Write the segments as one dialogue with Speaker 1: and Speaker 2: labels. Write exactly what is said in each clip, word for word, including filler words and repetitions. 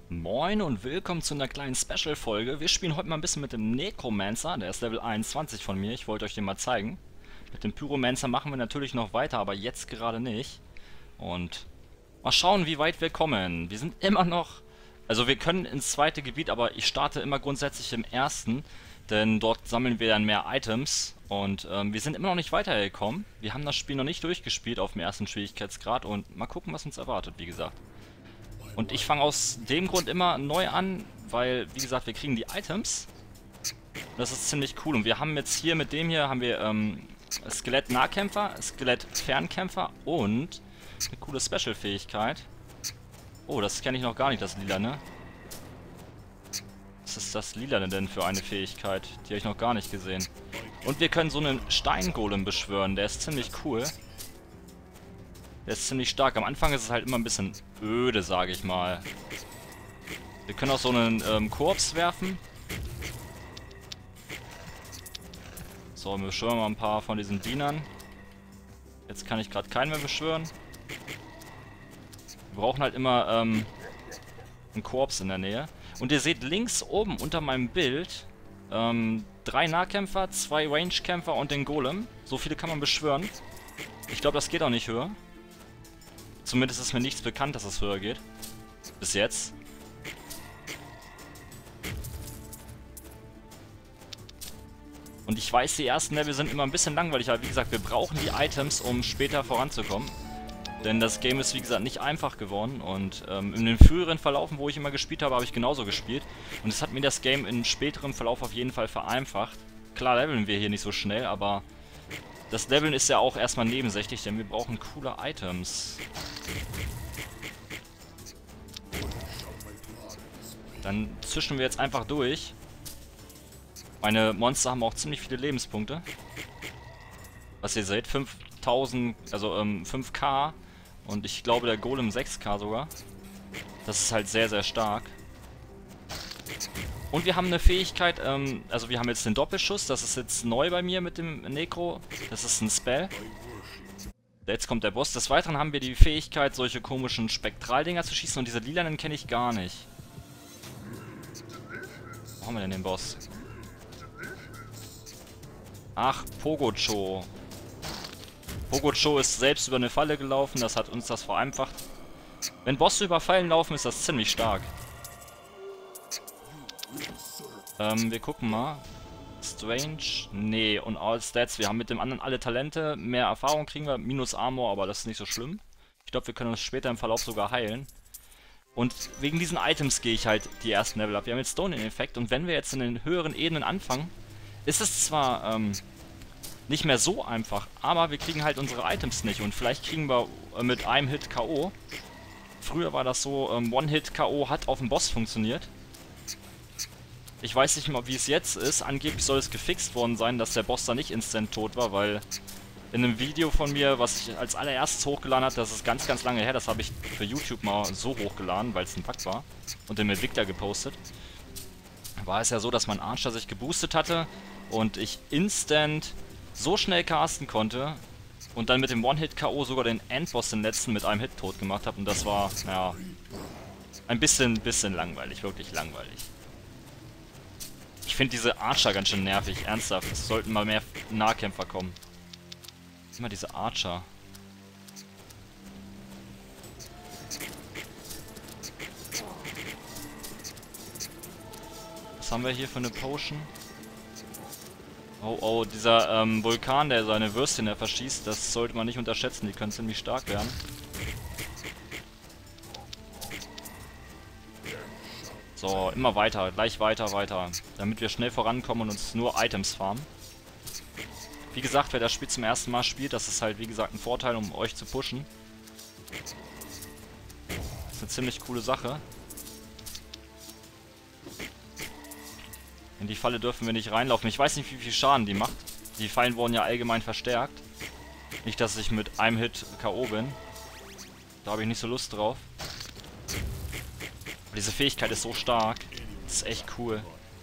Speaker 1: Moin und willkommen zu einer kleinen Special-Folge. Wir spielen heute mal ein bisschen mit dem Necromancer, der ist Level einundzwanzig von mir, ich wollte euch den mal zeigen. Mit dem Pyromancer machen wir natürlich noch weiter, aber jetzt gerade nicht. Und mal schauen, wie weit wir kommen. Wir sind immer noch... Also wir können ins zweite Gebiet, aber ich starte immer grundsätzlich im ersten, denn dort sammeln wir dann mehr Items. Und ähm, wir sind immer noch nicht weitergekommen. Wir haben das Spiel noch nicht durchgespielt auf dem ersten Schwierigkeitsgrad und mal gucken, was uns erwartet, wie gesagt. Und ich fange aus dem Grund immer neu an, weil, wie gesagt, wir kriegen die Items. Das ist ziemlich cool. Und wir haben jetzt hier mit dem hier, haben wir ähm, Skelett-Nahkämpfer, Skelett-Fernkämpfer und eine coole Special-Fähigkeit. Oh, das kenne ich noch gar nicht, das Lila, ne? Was ist das Lila denn für eine Fähigkeit? Die habe ich noch gar nicht gesehen. Und wir können so einen Steingolem beschwören, der ist ziemlich cool. Der ist ziemlich stark. Am Anfang ist es halt immer ein bisschen öde, sage ich mal. Wir können auch so einen ähm, Korps werfen. So, wir beschwören mal ein paar von diesen Dienern. Jetzt kann ich gerade keinen mehr beschwören. Wir brauchen halt immer ähm, einen Korps in der Nähe. Und ihr seht links oben unter meinem Bild ähm, drei Nahkämpfer, zwei Rangekämpfer und den Golem. So viele kann man beschwören. Ich glaube, das geht auch nicht höher. Zumindest ist mir nichts bekannt, dass es höher geht. Bis jetzt. Und ich weiß, die ersten Level sind immer ein bisschen langweilig, aber wie gesagt, wir brauchen die Items, um später voranzukommen. Denn das Game ist, wie gesagt, nicht einfach geworden. Und ähm, in den früheren Verlaufen, wo ich immer gespielt habe, habe ich genauso gespielt. Und es hat mir das Game in späterem Verlauf auf jeden Fall vereinfacht. Klar leveln wir hier nicht so schnell, aber... Das Leveln ist ja auch erstmal nebensächlich, denn wir brauchen coole Items. Dann zischen wir jetzt einfach durch. Meine Monster haben auch ziemlich viele Lebenspunkte. Was ihr seht, fünftausend, also ähm, fünf K. Und ich glaube der Golem sechs K sogar. Das ist halt sehr, sehr stark. Und wir haben eine Fähigkeit, ähm, also wir haben jetzt den Doppelschuss, das ist jetzt neu bei mir mit dem Necro. Das ist ein Spell. Jetzt kommt der Boss. Des Weiteren haben wir die Fähigkeit, solche komischen Spektraldinger zu schießen und diese lilanen kenne ich gar nicht. Wo haben wir denn den Boss? Ach, Pogocho. Pogocho ist selbst über eine Falle gelaufen, das hat uns das vereinfacht. Wenn Bosse über Fallen laufen, ist das ziemlich stark. Ähm, wir gucken mal. Strange. Nee, und All Stats. Wir haben mit dem anderen alle Talente. Mehr Erfahrung kriegen wir. Minus Armor, aber das ist nicht so schlimm. Ich glaube, wir können uns später im Verlauf sogar heilen. Und wegen diesen Items gehe ich halt die ersten Level ab. Wir haben jetzt Stone-Effekt. Und wenn wir jetzt in den höheren Ebenen anfangen, ist es zwar ähm, nicht mehr so einfach, aber wir kriegen halt unsere Items nicht. Und vielleicht kriegen wir äh, mit einem Hit K O. Früher war das so, ähm, One-Hit K O hat auf dem Boss funktioniert. Ich weiß nicht mal, wie es jetzt ist. Angeblich soll es gefixt worden sein, dass der Boss da nicht instant tot war, weil in einem Video von mir, was ich als allererstes hochgeladen habe, das ist ganz, ganz lange her, das habe ich für YouTube mal so hochgeladen, weil es ein Bug war und den mit Victor gepostet, war es ja so, dass mein Archer sich geboostet hatte und ich instant so schnell casten konnte und dann mit dem One-Hit K O sogar den Endboss, den letzten, mit einem Hit tot gemacht habe und das war, naja, ein bisschen, bisschen langweilig, wirklich langweilig. Ich finde diese Archer ganz schön nervig, ernsthaft. Es sollten mal mehr Nahkämpfer kommen. Immer diese Archer. Was haben wir hier für eine Potion? Oh, oh, dieser ähm, Vulkan, der seine Würstchen der verschießt, das sollte man nicht unterschätzen. Die können ziemlich stark werden. So, immer weiter, gleich weiter, weiter. Damit wir schnell vorankommen und uns nur Items farmen. Wie gesagt, wer das Spiel zum ersten Mal spielt, das ist halt wie gesagt ein Vorteil, um euch zu pushen. Das ist eine ziemlich coole Sache. In die Falle dürfen wir nicht reinlaufen. Ich weiß nicht, wie viel Schaden die macht. Die Fallen wurden ja allgemein verstärkt. Nicht, dass ich mit einem Hit K O bin. Da habe ich nicht so Lust drauf. Diese Fähigkeit ist so stark. Das ist echt cool.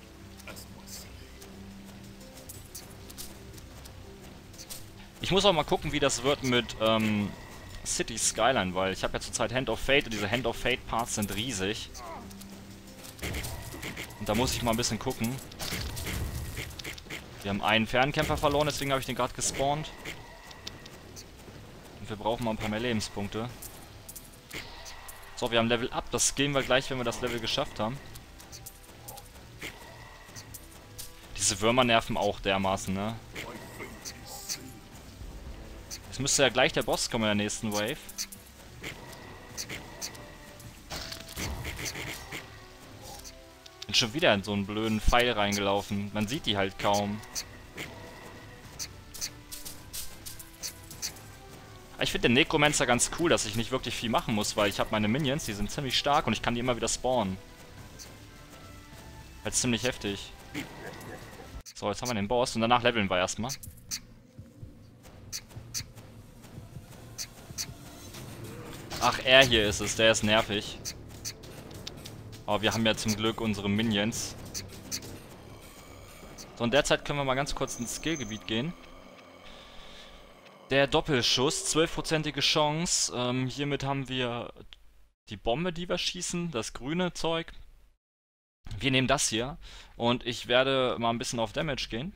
Speaker 1: Ich muss auch mal gucken, wie das wird mit ähm, City Skyline, weil ich habe ja zurzeit Hand of Fate und diese Hand of Fate Parts sind riesig. Und da muss ich mal ein bisschen gucken. Wir haben einen Fernkämpfer verloren, deswegen habe ich den gerade gespawnt. Und wir brauchen mal ein paar mehr Lebenspunkte. So, wir haben Level Up. Das gehen wir gleich, wenn wir das Level geschafft haben. Diese Würmer nerven auch dermaßen, ne? Jetzt müsste ja gleich der Boss kommen in der nächsten Wave. Bin schon wieder in so einen blöden Pfeil reingelaufen. Man sieht die halt kaum. Ich finde den Necromancer ganz cool, dass ich nicht wirklich viel machen muss, weil ich habe meine Minions, die sind ziemlich stark und ich kann die immer wieder spawnen. Halt ziemlich heftig. So, jetzt haben wir den Boss und danach leveln wir erstmal. Ach, er hier ist es, der ist nervig. Aber wir haben ja zum Glück unsere Minions. So, in der Zeit können wir mal ganz kurz ins Skillgebiet gehen. Der Doppelschuss, zwölfprozentige Chance. Ähm, hiermit haben wir die Bombe, die wir schießen, das grüne Zeug. Wir nehmen das hier und ich werde mal ein bisschen auf Damage gehen.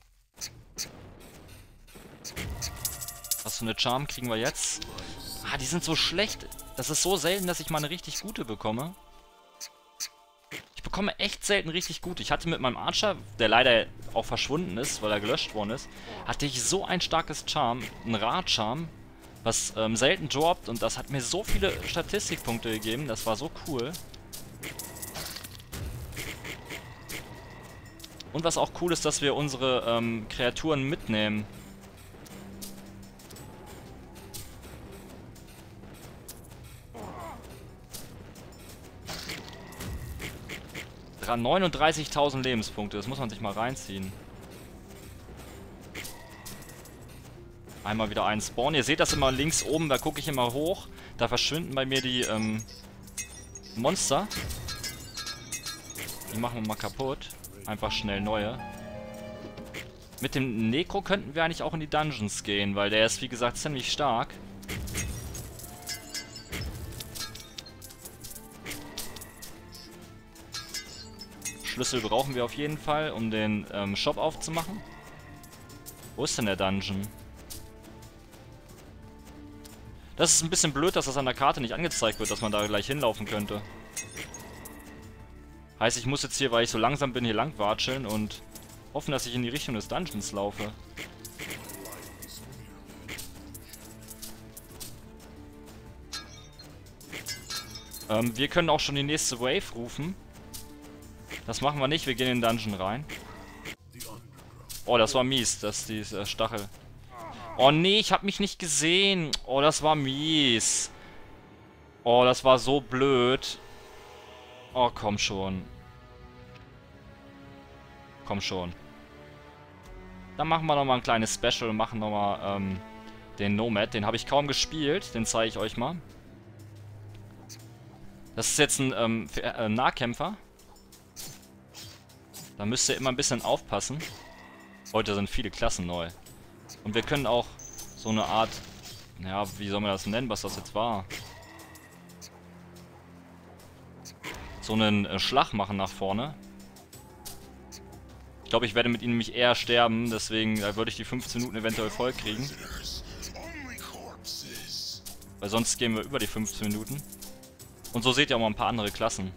Speaker 1: Was für eine Charm kriegen wir jetzt? Ah, die sind so schlecht. Das ist so selten, dass ich mal eine richtig gute bekomme. Ich bekomme echt selten richtig gut. Ich hatte mit meinem Archer, der leider auch verschwunden ist, weil er gelöscht worden ist, hatte ich so ein starkes Charm, ein Rad-Charm, was ähm, selten droppt und das hat mir so viele Statistikpunkte gegeben. Das war so cool. Und was auch cool ist, dass wir unsere ähm, Kreaturen mitnehmen. neununddreißigtausend Lebenspunkte, das muss man sich mal reinziehen. Einmal wieder einen Spawn. Ihr seht das immer links oben, da gucke ich immer hoch. Da verschwinden bei mir die ähm, Monster. Die machen wir mal kaputt. Einfach schnell neue. Mit dem Necro könnten wir eigentlich auch in die Dungeons gehen, weil der ist wie gesagt ziemlich stark. Schlüssel brauchen wir auf jeden Fall, um den ähm, Shop aufzumachen. Wo ist denn der Dungeon? Das ist ein bisschen blöd, dass das an der Karte nicht angezeigt wird, dass man da gleich hinlaufen könnte. Heißt, ich muss jetzt hier, weil ich so langsam bin, hier lang watscheln und hoffen, dass ich in die Richtung des Dungeons laufe. Ähm, wir können auch schon die nächste Wave rufen. Das machen wir nicht, wir gehen in den Dungeon rein. Oh, das war mies, das ist dieser Stachel. Oh nee, ich hab mich nicht gesehen. Oh, das war mies. Oh, das war so blöd. Oh, komm schon. Komm schon. Dann machen wir nochmal ein kleines Special und machen nochmal ähm, den Nomad. Den habe ich kaum gespielt, den zeige ich euch mal. Das ist jetzt ein ähm, äh, Nahkämpfer. Da müsst ihr immer ein bisschen aufpassen. Heute sind viele Klassen neu. Und wir können auch so eine Art... Ja, wie soll man das nennen, was das jetzt war? So einen äh, Schlag machen nach vorne. Ich glaube, ich werde mit ihnen nämlich eher sterben. Deswegen äh, würde ich die fünfzehn Minuten eventuell voll kriegen. Weil sonst gehen wir über die fünfzehn Minuten. Und so seht ihr auch mal ein paar andere Klassen.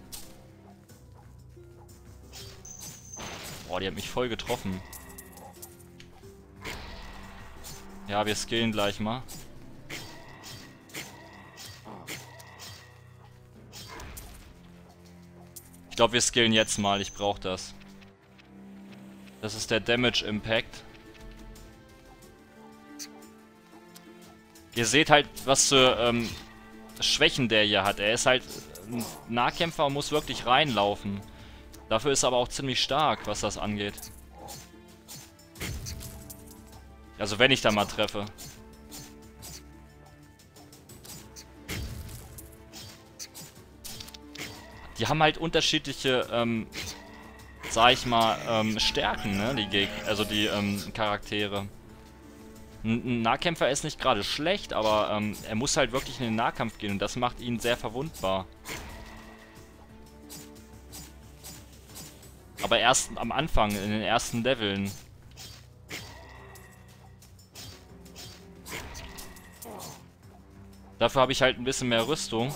Speaker 1: Boah, die hat mich voll getroffen. Ja, wir skillen gleich mal. Ich glaube, wir skillen jetzt mal. Ich brauche das. Das ist der Damage Impact. Ihr seht halt, was für ähm, Schwächen der hier hat. Er ist halt ein Nahkämpfer und muss wirklich reinlaufen. Dafür ist er aber auch ziemlich stark, was das angeht. Also wenn ich da mal treffe. Die haben halt unterschiedliche, ähm, sag ich mal, ähm, Stärken, ne, die Gegner, also die ähm, Charaktere. Ein Nahkämpfer ist nicht gerade schlecht, aber ähm, er muss halt wirklich in den Nahkampf gehen und das macht ihn sehr verwundbar. Aber erst am Anfang, in den ersten Leveln. Dafür habe ich halt ein bisschen mehr Rüstung.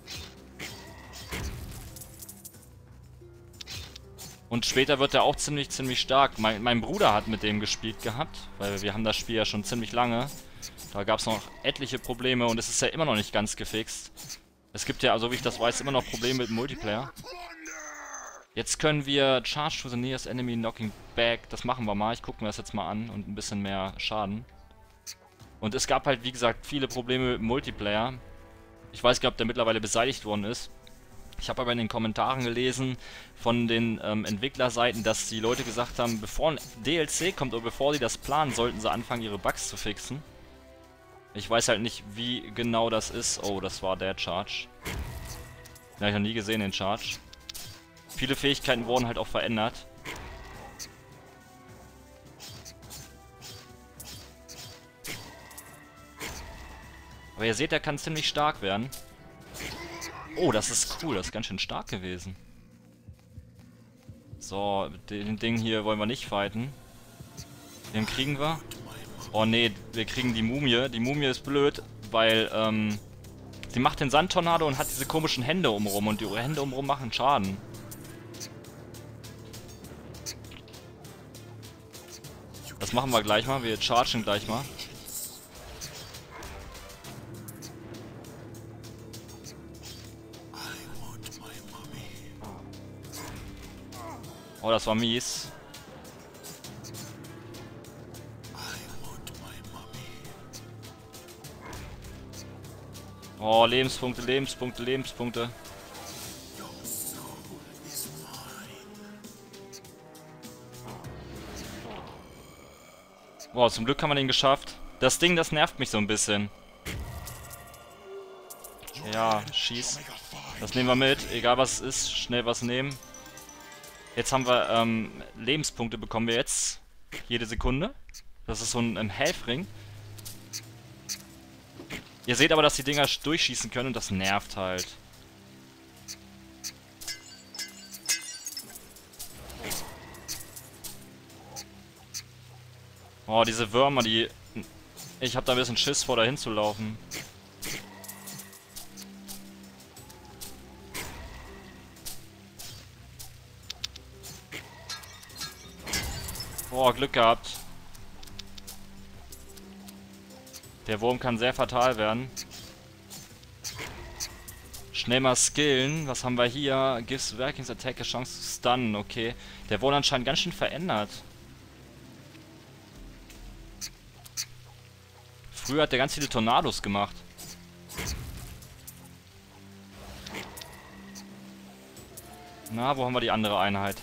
Speaker 1: Und später wird er auch ziemlich, ziemlich stark. Mein, mein Bruder hat mit dem gespielt gehabt, weil wir haben das Spiel ja schon ziemlich lange. Da gab es noch etliche Probleme und es ist ja immer noch nicht ganz gefixt. Es gibt ja, so wie ich das weiß, immer noch Probleme mit dem Multiplayer. Jetzt können wir Charge to the nearest enemy, knocking back. Das machen wir mal. Ich gucke mir das jetzt mal an und ein bisschen mehr Schaden. Und es gab halt, wie gesagt, viele Probleme mit dem Multiplayer. Ich weiß gar nicht, ob der mittlerweile beseitigt worden ist. Ich habe aber in den Kommentaren gelesen von den ähm, Entwicklerseiten, dass die Leute gesagt haben, bevor ein D L C kommt oder bevor sie das planen, sollten sie anfangen, ihre Bugs zu fixen. Ich weiß halt nicht, wie genau das ist. Oh, das war der Charge. Den habe ich noch nie gesehen, den Charge. Viele Fähigkeiten wurden halt auch verändert. Aber ihr seht, er kann ziemlich stark werden. Oh, das ist cool. Das ist ganz schön stark gewesen. So, den Ding hier wollen wir nicht fighten. Den kriegen wir. Oh nee, wir kriegen die Mumie. Die Mumie ist blöd, weil, ähm... sie macht den Sandtornado und hat diese komischen Hände umrum. Und die Hände umrum machen Schaden. Das machen wir gleich mal. Wir chargen gleich mal. Oh, das war mies. Oh, Lebenspunkte, Lebenspunkte, Lebenspunkte. Wow, zum Glück haben wir den geschafft. Das Ding, das nervt mich so ein bisschen. Ja, schieß. Das nehmen wir mit, egal was es ist, schnell was nehmen. Jetzt haben wir, ähm, Lebenspunkte bekommen wir jetzt. Jede Sekunde. Das ist so ein, ein Helfring. Ihr seht aber, dass die Dinger durchschießen können und das nervt halt. Oh, diese Würmer, die... Ich hab da ein bisschen Schiss vor, dahin zu laufen. Boah, Glück gehabt. Der Wurm kann sehr fatal werden. Schnell mal skillen. Was haben wir hier? Gives Workings Attack a Chance to stun. Okay. Der wurde anscheinend ganz schön verändert. Früher hat der ganz viele Tornados gemacht. Na, wo haben wir die andere Einheit?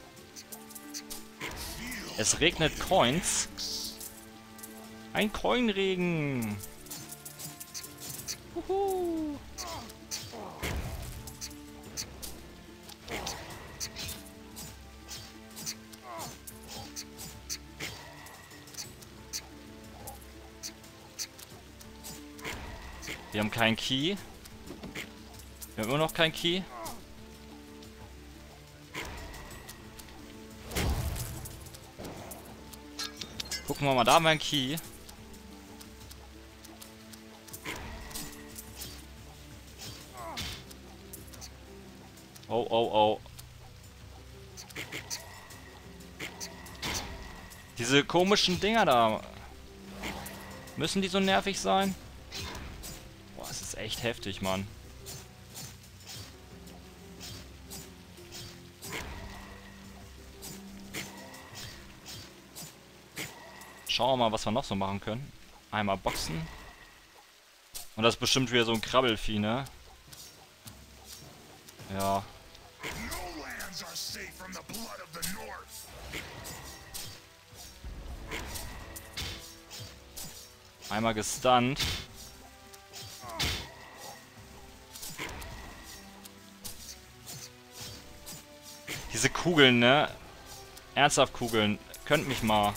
Speaker 1: Es regnet Coins. Ein Coinregen. Juhu. Wir haben keinen Key. Wir haben immer noch keinen Key. Gucken wir mal, da haben wir einen Key. Oh, oh, oh. Diese komischen Dinger da. Müssen die so nervig sein? Boah, es ist echt heftig, Mann. Schauen wir mal, was wir noch so machen können. Einmal boxen. Und das ist bestimmt wieder so ein Krabbelvieh, ne? Ja. Einmal gestunt. Diese Kugeln, ne? Ernsthaft Kugeln. Könnt mich mal.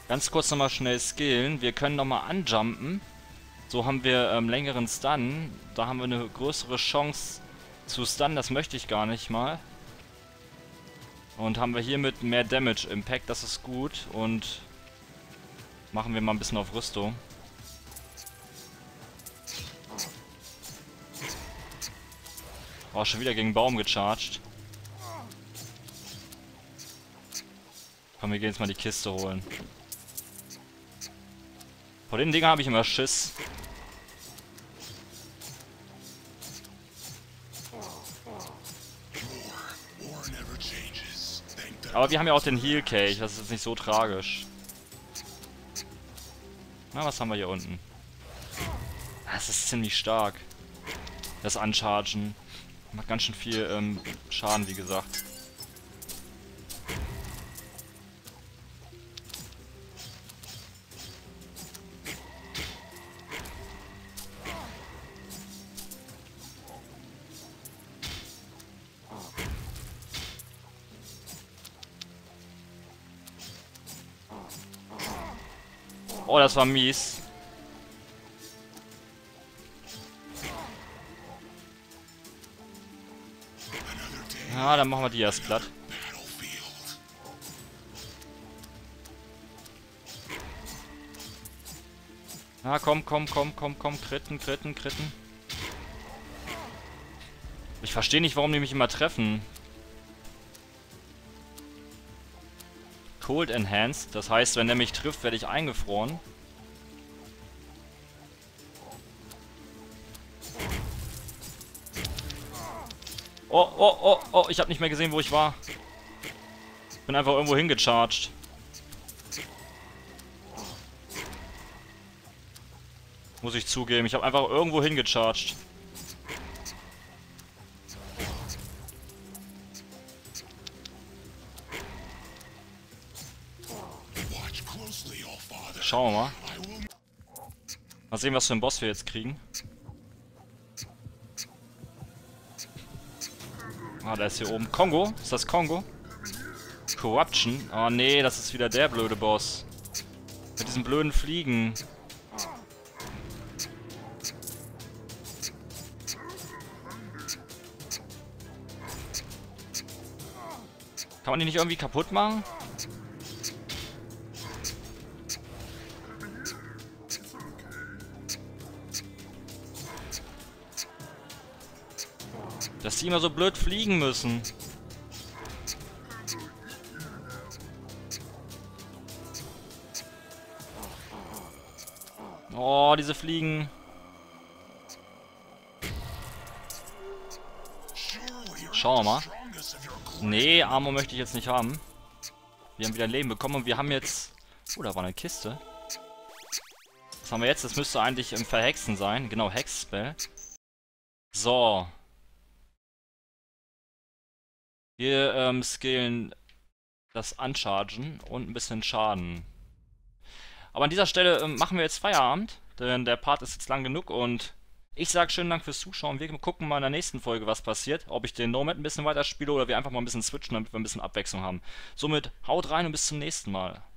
Speaker 1: Ganz kurz nochmal schnell skillen. Wir können nochmal anjumpen. So haben wir ähm, längeren Stun. Da haben wir eine größere Chance zu stunnen. Das möchte ich gar nicht mal. Und haben wir hiermit mehr Damage Impact. Das ist gut. Und machen wir mal ein bisschen auf Rüstung. Oh, schon wieder gegen den Baum gecharged. Komm, wir gehen jetzt mal die Kiste holen. Vor den Dingen habe ich immer Schiss. Aber wir haben ja auch den Heal Cage, das ist jetzt nicht so tragisch. Na, was haben wir hier unten? Das ist ziemlich stark. Das Unchargen. Macht ganz schön viel ähm, Schaden, wie gesagt. Oh, das war mies. Ja, dann machen wir die erst platt. Na, komm, komm, komm, komm, komm, kritten, kritten, kritten. Ich verstehe nicht, warum die mich immer treffen. Cold Enhanced, das heißt, wenn der mich trifft, werde ich eingefroren. Oh, oh, oh, oh, ich habe nicht mehr gesehen, wo ich war. Bin einfach irgendwo hingecharged. Muss ich zugeben, ich habe einfach irgendwo hingecharged. Schauen wir mal. Mal sehen, was für einen Boss wir jetzt kriegen. Ah, da ist hier oben. Kongo? Ist das Kongo? Corruption? Oh nee, das ist wieder der blöde Boss. Mit diesen blöden Fliegen. Kann man die nicht irgendwie kaputt machen? Dass die immer so blöd fliegen müssen. Oh, diese Fliegen. Schauen wir mal. Nee, Armor möchte ich jetzt nicht haben. Wir haben wieder ein Leben bekommen und wir haben jetzt... Oh, da war eine Kiste. Was haben wir jetzt? Das müsste eigentlich im Verhexen sein. Genau, Hex-Spell. So. Wir ähm, skillen das Unchargen und ein bisschen Schaden. Aber an dieser Stelle ähm, machen wir jetzt Feierabend, denn der Part ist jetzt lang genug und ich sage schönen Dank fürs Zuschauen. Wir gucken mal in der nächsten Folge, was passiert. Ob ich den Nomad ein bisschen weiter spiele oder wir einfach mal ein bisschen switchen, damit wir ein bisschen Abwechslung haben. Somit haut rein und bis zum nächsten Mal.